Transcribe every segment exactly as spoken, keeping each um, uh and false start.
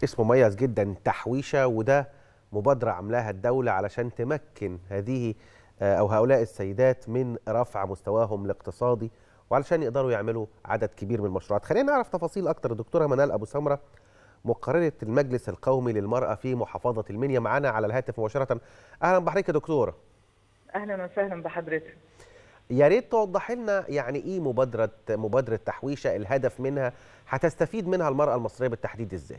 اسمه مميز جدا، تحويشة، وده مبادرة عملاها الدولة علشان تمكن هذه أو هؤلاء السيدات من رفع مستواهم الاقتصادي وعلشان يقدروا يعملوا عدد كبير من المشروعات. خلينا نعرف تفاصيل أكتر. الدكتورة منال أبو سمرة، مقررة المجلس القومي للمرأة في محافظة المنيا، معنا على الهاتف مباشرة. أهلا بحضرتك يا دكتورة. أهلا وسهلا بحضرتك. يا ريت توضح لنا يعني إيه مبادرة مبادرة تحويشة، الهدف منها، هتستفيد منها المرأة المصرية بالتحديد إزاي؟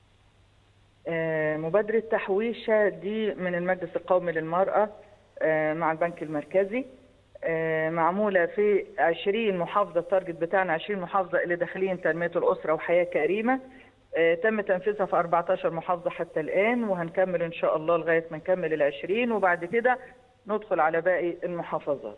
آه مبادرة تحويشة دي من المجلس القومي للمرأة آه مع البنك المركزي، آه معمولة في عشرين محافظة. التارجت بتاعنا عشرين محافظة اللي داخلين تنمية الأسرة وحياة كريمة. آه تم تنفيذها في أربعتاشر محافظة حتى الآن، وهنكمل إن شاء الله لغاية ما نكمل العشرين، وبعد كده ندخل على باقي المحافظات.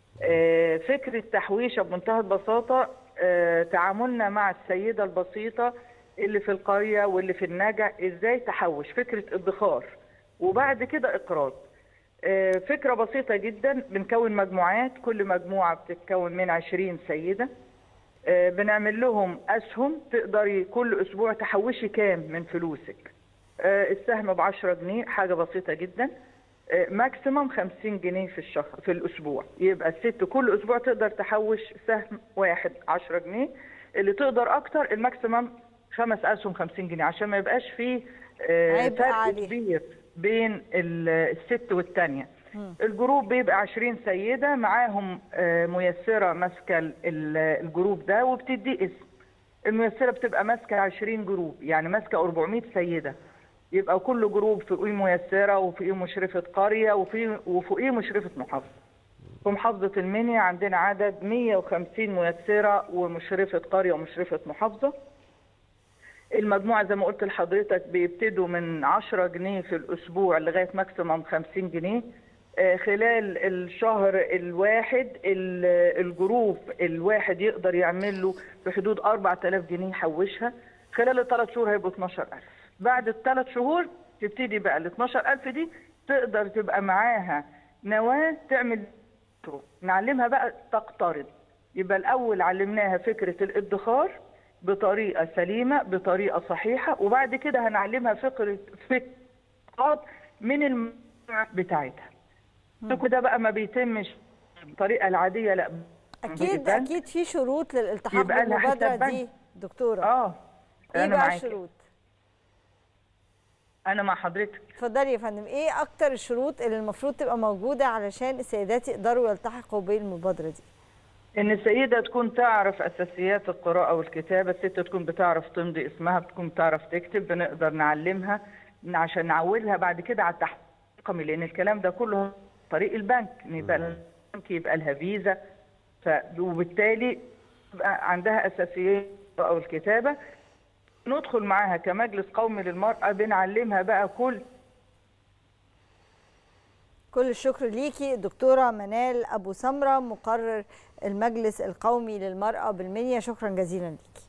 آه فكرة تحويشة بمنتهى البساطة، آه تعاملنا مع السيدة البسيطة اللي في القرية واللي في النجع، ازاي تحوش، فكرة ادخار وبعد كده اقراض. آه فكرة بسيطة جدا. بنكون مجموعات، كل مجموعة بتتكون من عشرين سيدة. آه بنعمل لهم اسهم، تقدري كل اسبوع تحوشي كام من فلوسك. آه السهم ب عشرة جنيه، حاجة بسيطة جدا. آه ماكسيمم خمسين جنيه في الشهر في الاسبوع، يبقى الست كل اسبوع تقدر تحوش سهم واحد عشرة جنيه. اللي تقدر اكتر الماكسيمم خمس اسهم خمسين جنيه، عشان ما يبقاش فيه آه فرق كبير بين الست والثانيه. الجروب بيبقى عشرين سيده، معاهم آه ميسره ماسكه الجروب ده وبتدي اسم. الميسره بتبقى ماسكه عشرين جروب، يعني ماسكه أربعمائة سيده. يبقى كل جروب فوقيه ميسره وفوقيه مشرفه قريه وفوقيه وفوقيه مشرفه محافظه. في محافظه المنيا عندنا عدد مئة وخمسين ميسره ومشرفه قريه ومشرفه محافظه. المجموعة زي ما قلت لحضرتك بيبتدوا من عشرة جنيه في الأسبوع لغاية ماكسيمم خمسين جنيه. خلال الشهر الواحد الجروب الواحد يقدر يعمل له في حدود أربعة آلاف جنيه يحوشها. خلال الثلاث شهور هيبقوا اتناشر ألف. بعد الثلاث شهور تبتدي بقى ال اتناشر ألف دي تقدر تبقى معاها نواة تعمل، نعلمها بقى تقترض. يبقى الأول علمناها فكرة الادخار بطريقة سليمة بطريقة صحيحة، وبعد كده هنعلمها فكرة فكرة من المجموعة بتاعتها. كده بقى ما بيتمش بالطريقة العادية، لا أكيد أكيد في شروط للالتحاق بالمبادرة دي دكتورة. اه إيه أنا بقى الشروط؟ أنا مع حضرتك. اتفضلي يا فندم، إيه أكتر الشروط اللي المفروض تبقى موجودة علشان السيدات يقدروا يلتحقوا بالمبادرة دي؟ ان السيده تكون تعرف اساسيات القراءه والكتابه، الست تكون بتعرف تمضي اسمها، بتكون بتعرف تكتب، بنقدر نعلمها عشان نعولها بعد كده على التحويل الرقمي، لان الكلام ده كله طريق البنك، يبقى البنك يبقى لها فيزا، ف وبالتالي يبقى عندها اساسيات القراءه والكتابه. ندخل معاها كمجلس قومي للمراه بنعلمها بقى كل كل الشكر ليكي دكتورة منال أبو سمرة، مقرر المجلس القومي للمرأة بالمنيا. شكرا جزيلا ليكي.